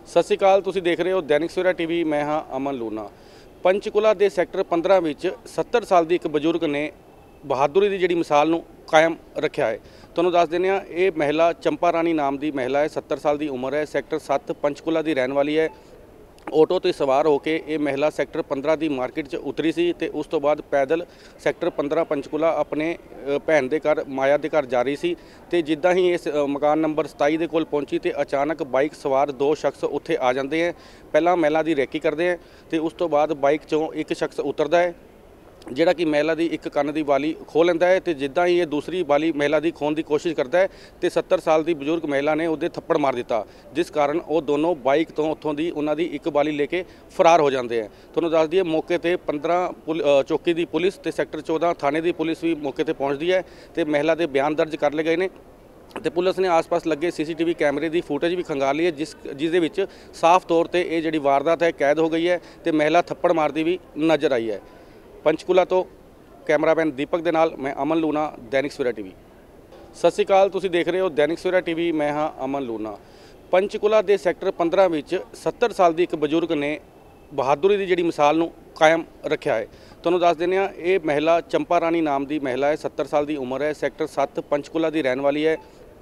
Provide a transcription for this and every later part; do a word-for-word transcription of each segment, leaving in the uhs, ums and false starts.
ਸਤਿ ਸ਼੍ਰੀ ਅਕਾਲ। ਤੁਸੀਂ ਦੇਖ ਰਹੇ ਹੋ ਦੈਨਿਕ ਸਵੇਰਾ ਟੀਵੀ। ਮੈਂ ਹਾਂ ਅਮਨ ਲੂਨਾ। ਪੰਚਕੂਲਾ ਦੇ ਸੈਕਟਰ ਪੰਦਰਾਂ ਵਿੱਚ ਸੱਤਰ ਸਾਲ ਦੀ ਇੱਕ ਬਜ਼ੁਰਗ ਨੇ ਬਹਾਦਰੀ ਦੀ ਜਿਹੜੀ ਮਿਸਾਲ ਨੂੰ ਕਾਇਮ ਰੱਖਿਆ ਹੈ। ਤੁਹਾਨੂੰ ਦੱਸ ਦਿੰਦੇ ਹਾਂ, ਇਹ ਮਹਿਲਾ ਚੰਪਾ ਰਾਣੀ ਨਾਮ ਦੀ ਮਹਿਲਾ ਹੈ। ਸੱਤਰ ਸਾਲ ਦੀ ਉਮਰ ਹੈ। ਸੈਕਟਰ ਸੱਤ ਪੰਚਕੂਲਾ ਦੀ ਰਹਿਣ ਵਾਲੀ ਹੈ। ਆਟੋ ਤੇ ਸਵਾਰ ਹੋ ਕੇ ਇਹ ਮਹਿਲਾ ਸੈਕਟਰ ਪੰਦਰਾਂ ਦੀ ਮਾਰਕੀਟ 'ਚ ਉਤਰੀ ਸੀ ਤੇ ਉਸ ਤੋਂ ਬਾਅਦ ਪੈਦਲ ਸੈਕਟਰ ਪੰਦਰਾਂ ਪੰਚਕੂਲਾ ਆਪਣੇ ਭੈਣ ਦੇ ਘਰ ਮਾਇਆ ਦੇ ਘਰ ਜਾ ਰਹੀ ਸੀ ਤੇ ਜਿੱਦਾਂ ਹੀ ਇਸ ਮਕਾਨ ਨੰਬਰ ਸਤਾਈ ਦੇ ਕੋਲ ਪਹੁੰਚੀ ਤੇ ਅਚਾਨਕ ਬਾਈਕ ਸਵਾਰ ਦੋ ਸ਼ਖਸ ਉੱਥੇ ਆ ਜਾਂਦੇ ਹੈ। ਪਹਿਲਾਂ ਮਹਿਲਾ ਦੀ ਰੈਕੀ ਕਰਦੇ ਹੈ ਤੇ ਉਸ ਤੋਂ ਬਾਅਦ ਬਾਈਕ 'ਚੋਂ ਇੱਕ ਸ਼ਖਸ ਉਤਰਦਾ ਹੈ, ਜਿਹੜਾ ਕਿ ਮਹਿਲਾ ਦੀ ਇੱਕ ਕੰਨ ਦੀ ਵਾਲੀ ਖੋਹ ਲੈਂਦਾ ਹੈ ਤੇ ਜਿੱਦਾਂ ਹੀ ਇਹ ਦੂਸਰੀ ਵਾਲੀ ਮਹਿਲਾ ਦੀ ਖੋਹਣ ਦੀ ਕੋਸ਼ਿਸ਼ ਕਰਦਾ ਹੈ ਤੇ ਸੱਤਰ ਸਾਲ ਦੀ ਬਜ਼ੁਰਗ ਮਹਿਲਾ ਨੇ ਉਹਦੇ ਥੱਪੜ ਮਾਰ ਦਿੱਤਾ, ਜਿਸ ਕਾਰਨ ਉਹ ਦੋਨੋਂ ਬਾਈਕ ਤੋਂ ਉੱਥੋਂ ਦੀ ਉਹਨਾਂ ਦੀ ਇੱਕ ਵਾਲੀ ਲੈ ਕੇ ਫਰਾਰ ਹੋ ਜਾਂਦੇ ਹੈ। ਤੁਹਾਨੂੰ ਦੱਸ ਦਈਏ, ਮੌਕੇ ਤੇ ਪੰਦਰਾਂ ਚੌਕੀ ਦੀ ਪੁਲਿਸ ਤੇ ਸੈਕਟਰ ਚੌਦਾਂ ਥਾਣੇ ਦੀ ਪੁਲਿਸ ਵੀ ਮੌਕੇ ਤੇ ਪਹੁੰਚਦੀ ਹੈ ਤੇ ਮਹਿਲਾ ਦੇ ਬਿਆਨ ਦਰਜ ਕਰ ਲਏ ਗਏ ਨੇ ਤੇ ਪੁਲਿਸ ਨੇ ਆਸ-ਪਾਸ ਲੱਗੇ ਸੀਸੀਟੀਵੀ ਕੈਮਰੇ ਦੀ ਫੁਟੇਜ ਵੀ ਖੰਗਾਲ ਲਈ ਹੈ, ਜਿਸ ਜਿਸ ਦੇ ਵਿੱਚ ਸਾਫ਼ ਤੌਰ ਤੇ ਇਹ ਜਿਹੜੀ ਵਾਰਦਾਤ ਹੈ ਕੈਦ ਹੋ ਗਈ ਹੈ ਤੇ ਮਹਿਲਾ ਥੱਪੜ ਮਾਰਦੀ ਵੀ ਨਜ਼ਰ ਆਈ ਹੈ। ਪੰਚਕੂਲਾ ਤੋਂ ਕੈਮਰਾਮੈਨ ਦੀਪਕ ਦੇ ਨਾਲ ਮੈਂ ਅਮਨ ਲੂਨਾ, ਦੈਨਿਕ ਸਵੇਰਾ ਟੀਵੀ। ਸਤਿ ਸ਼੍ਰੀ ਅਕਾਲ। ਤੁਸੀਂ ਦੇਖ ਰਹੇ ਹੋ ਦੈਨਿਕ ਸਵੇਰਾ ਟੀਵੀ। ਮੈਂ ਹਾਂ ਅਮਨ ਲੂਨਾ। ਪੰਚਕੂਲਾ ਦੇ ਸੈਕਟਰ ਪੰਦਰਾਂ ਵਿੱਚ ਸੱਤਰ ਸਾਲ ਦੀ ਇੱਕ ਬਜ਼ੁਰਗ ਨੇ ਬਹਾਦਰੀ ਦੀ ਜਿਹੜੀ ਮਿਸਾਲ ਨੂੰ ਕਾਇਮ ਰੱਖਿਆ ਹੈ। ਤੁਹਾਨੂੰ ਦੱਸ ਦਿੰਦੇ ਹਾਂ, ਇਹ ਮਹਿਲਾ ਚੰਪਾ ਰਾਣੀ ਨਾਮ ਦੀ ਮਹਿਲਾ ਹੈ। ਸੱਤਰ ਸਾਲ ਦੀ ਉਮਰ ਹੈ। ਸੈਕਟਰ ਸੱਤ ਪੰਚਕੂਲਾ ਦੀ ਰਹਿਣ ਵਾਲੀ ਹੈ।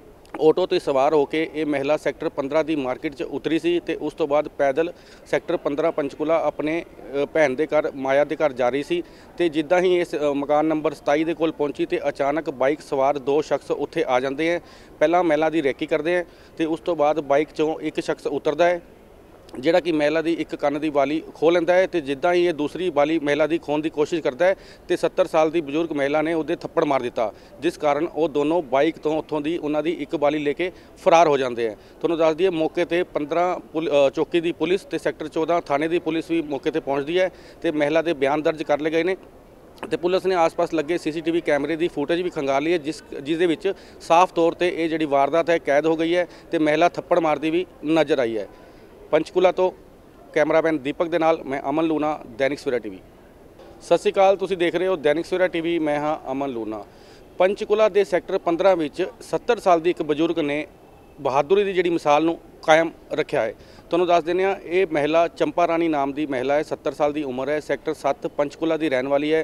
ਆਟੋ ਤੇ ਸਵਾਰ ਹੋ ਕੇ ਇਹ ਮਹਿਲਾ ਸੈਕਟਰ ਪੰਦਰਾਂ ਦੀ ਮਾਰਕੀਟ 'ਚ ਉਤਰੀ ਸੀ ਤੇ ਉਸ ਤੋਂ ਬਾਅਦ ਪੈਦਲ ਸੈਕਟਰ ਪੰਦਰਾਂ ਪੰਚਕੂਲਾ ਆਪਣੇ ਭੈਣ ਦੇ ਘਰ ਮਾਇਆ ਦੇ ਘਰ ਜਾ ਰਹੀ ਸੀ ਤੇ ਜਿੱਦਾਂ ਹੀ ਇਸ ਮਕਾਨ ਨੰਬਰ ਸਤਾਈ ਦੇ ਕੋਲ ਪਹੁੰਚੀ ਤੇ ਅਚਾਨਕ ਬਾਈਕ ਸਵਾਰ ਦੋ ਸ਼ਖਸ ਉੱਥੇ ਆ ਜਾਂਦੇ ਹੈ। ਪਹਿਲਾਂ ਮਹਿਲਾ ਦੀ ਰੈਕੀ ਕਰਦੇ ਹੈ ਤੇ ਉਸ ਤੋਂ ਬਾਅਦ ਬਾਈਕ 'ਚੋਂ ਇੱਕ ਸ਼ਖਸ ਉਤਰਦਾ ਹੈ, ਜਿਹੜਾ ਕਿ ਮਹਿਲਾ ਦੀ ਇੱਕ ਕੰਨ ਦੀ ਵਾਲੀ ਖੋਹ ਲੈਂਦਾ ਹੈ ਤੇ ਜਿੱਦਾਂ ਹੀ ਇਹ ਦੂਸਰੀ ਵਾਲੀ ਮਹਿਲਾ ਦੀ ਖੋਹਣ ਦੀ ਕੋਸ਼ਿਸ਼ ਕਰਦਾ ਹੈ ਤੇ ਸੱਤਰ ਸਾਲ ਦੀ ਬਜ਼ੁਰਗ ਮਹਿਲਾ ਨੇ ਉਹਦੇ ਥੱਪੜ ਮਾਰ ਦਿੱਤਾ, ਜਿਸ ਕਾਰਨ ਉਹ ਦੋਨੋਂ ਬਾਈਕ ਤੋਂ ਉੱਥੋਂ ਦੀ ਉਹਨਾਂ ਦੀ ਇੱਕ ਵਾਲੀ ਲੈ ਕੇ ਫਰਾਰ ਹੋ ਜਾਂਦੇ ਹੈ। ਤੁਹਾਨੂੰ ਦੱਸ ਦਈਏ, ਮੌਕੇ ਤੇ ਪੰਦਰਾਂ ਚੌਕੀ ਦੀ ਪੁਲਿਸ ਤੇ ਸੈਕਟਰ ਚੌਦਾਂ ਥਾਣੇ ਦੀ ਪੁਲਿਸ ਵੀ ਮੌਕੇ ਤੇ ਪਹੁੰਚਦੀ ਹੈ ਤੇ ਮਹਿਲਾ ਦੇ ਬਿਆਨ ਦਰਜ ਕਰ ਲਏ ਗਏ ਨੇ ਤੇ ਪੁਲਿਸ ਨੇ ਆਸ-ਪਾਸ ਲੱਗੇ ਸੀਸੀਟੀਵੀ ਕੈਮਰੇ ਦੀ ਫੁਟੇਜ ਵੀ ਖੰਗਾਲ ਲਈ ਹੈ, ਜਿਸ ਜਿਸ ਦੇ ਵਿੱਚ ਸਾਫ਼ ਤੌਰ ਤੇ ਇਹ ਜਿਹੜੀ ਵਾਰਦਾਤ ਹੈ ਕੈਦ ਹੋ ਗਈ ਹੈ ਤੇ ਮਹਿਲਾ ਥੱਪੜ ਮਾਰਦੀ ਵੀ ਨਜ਼ਰ ਆਈ ਹੈ। ਪੰਚਕੂਲਾ ਤੋਂ ਕੈਮਰਾਮੈਨ ਦੀਪਕ ਦੇ ਨਾਲ ਮੈਂ ਅਮਨ ਲੂਨਾ, ਦੈਨਿਕ ਸਵੇਰਾ ਟੀਵੀ। ਸਤਿ ਸ਼੍ਰੀ ਅਕਾਲ। ਤੁਸੀਂ ਦੇਖ ਰਹੇ ਹੋ ਦੈਨਿਕ ਸਵੇਰਾ ਟੀਵੀ। ਮੈਂ ਹਾਂ ਅਮਨ ਲੂਨਾ। ਪੰਚਕੂਲਾ ਦੇ ਸੈਕਟਰ ਪੰਦਰਾਂ ਵਿੱਚ ਸੱਤਰ ਸਾਲ ਦੀ ਇੱਕ ਬਜ਼ੁਰਗ ਨੇ ਬਹਾਦਰੀ ਦੀ ਜਿਹੜੀ ਮਿਸਾਲ ਨੂੰ ਕਾਇਮ ਰੱਖਿਆ ਹੈ। ਤੁਹਾਨੂੰ ਦੱਸ ਦਿੰਦੇ ਹਾਂ, ਇਹ ਮਹਿਲਾ ਚੰਪਾ ਰਾਣੀ ਨਾਮ ਦੀ ਮਹਿਲਾ ਹੈ। ਸੱਤਰ ਸਾਲ ਦੀ ਉਮਰ ਹੈ। ਸੈਕਟਰ ਸੱਤ ਪੰਚਕੂਲਾ ਦੀ ਰਹਿਣ ਵਾਲੀ ਹੈ।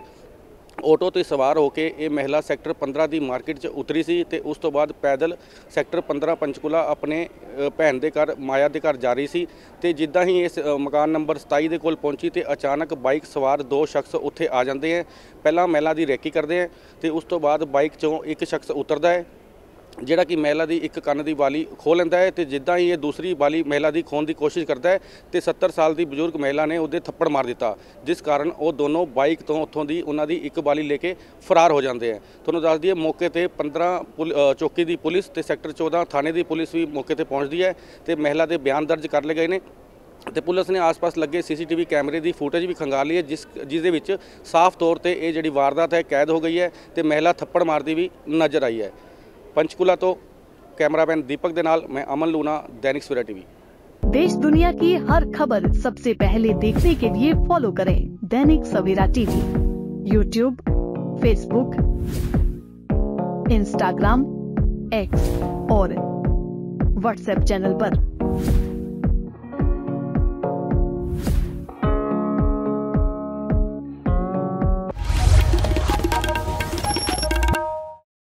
ਆਟੋ ਤੇ ਸਵਾਰ ਹੋ ਕੇ ਇਹ ਮਹਿਲਾ ਸੈਕਟਰ ਪੰਦਰਾਂ ਦੀ ਮਾਰਕੀਟ 'ਚ ਉਤਰੀ ਸੀ ਤੇ ਉਸ ਤੋਂ ਬਾਅਦ ਪੈਦਲ ਸੈਕਟਰ ਪੰਦਰਾਂ ਪੰਚਕੂਲਾ ਆਪਣੇ ਭੈਣ ਦੇ ਘਰ ਮਾਇਆ ਦੇ ਘਰ ਜਾ ਰਹੀ ਸੀ ਤੇ ਜਿੱਦਾਂ ਹੀ ਇਸ ਮਕਾਨ ਨੰਬਰ ਸਤਾਈ ਦੇ ਕੋਲ ਪਹੁੰਚੀ ਤੇ ਅਚਾਨਕ ਬਾਈਕ ਸਵਾਰ ਦੋ ਸ਼ਖਸ ਉੱਥੇ ਆ ਜਾਂਦੇ ਹੈ। ਪਹਿਲਾਂ ਮਹਿਲਾ ਦੀ ਰੈਕੀ ਕਰਦੇ ਹੈ ਤੇ ਉਸ ਤੋਂ ਬਾਅਦ ਬਾਈਕ 'ਚੋਂ ਇੱਕ ਸ਼ਖਸ ਉਤਰਦਾ ਹੈ, ਜਿਹੜਾ ਕਿ ਮਹਿਲਾ ਦੀ ਇੱਕ ਕੰਨ ਦੀ ਵਾਲੀ ਖੋਹ ਲੈਂਦਾ ਹੈ ਤੇ ਜਿੱਦਾਂ ਹੀ ਇਹ ਦੂਸਰੀ ਵਾਲੀ ਮਹਿਲਾ ਦੀ ਖੋਹਣ ਦੀ ਕੋਸ਼ਿਸ਼ ਕਰਦਾ ਹੈ ਤੇ ਸੱਤਰ ਸਾਲ ਦੀ ਬਜ਼ੁਰਗ ਮਹਿਲਾ ਨੇ ਉਹਦੇ ਥੱਪੜ ਮਾਰ ਦਿੱਤਾ, ਜਿਸ ਕਾਰਨ ਉਹ ਦੋਨੋਂ ਬਾਈਕ ਤੋਂ ਉੱਥੋਂ ਦੀ ਉਹਨਾਂ ਦੀ ਇੱਕ ਵਾਲੀ ਲੈ ਕੇ ਫਰਾਰ ਹੋ ਜਾਂਦੇ ਹੈ। ਤੁਹਾਨੂੰ ਦੱਸ ਦਈਏ, ਮੌਕੇ ਤੇ ਪੰਦਰਾਂ ਚੌਕੀ ਦੀ ਪੁਲਿਸ ਤੇ ਸੈਕਟਰ ਚੌਦਾਂ ਥਾਣੇ ਦੀ ਪੁਲਿਸ ਵੀ ਮੌਕੇ ਤੇ ਪਹੁੰਚਦੀ ਹੈ ਤੇ ਮਹਿਲਾ ਦੇ ਬਿਆਨ ਦਰਜ ਕਰ ਲਏ ਗਏ ਨੇ ਤੇ ਪੁਲਿਸ ਨੇ ਆਸ-ਪਾਸ ਲੱਗੇ ਸੀਸੀਟੀਵੀ ਕੈਮਰੇ ਦੀ ਫੁਟੇਜ ਵੀ ਖੰਗਾਲ ਲਈ ਹੈ, ਜਿਸ ਜਿਸ ਦੇ ਵਿੱਚ ਸਾਫ਼ ਤੌਰ ਤੇ ਇਹ ਜਿਹੜੀ ਵਾਰਦਾਤ ਹੈ ਕੈਦ ਹੋ ਗਈ ਹੈ ਤੇ ਮਹਿਲਾ ਥੱਪੜ ਮਾਰਦੀ ਵੀ ਨਜ਼ਰ ਆਈ ਹੈ। पंचकूला तो कैमरामैन दीपक दे नाल मैं अमन लूना, दैनिक सवेरा टीवी। देश दुनिया की हर खबर सबसे पहले देखने के लिए फॉलो करें Dainik Savera TV, YouTube, Facebook, Instagram, X और व्हाट्सएप चैनल पर।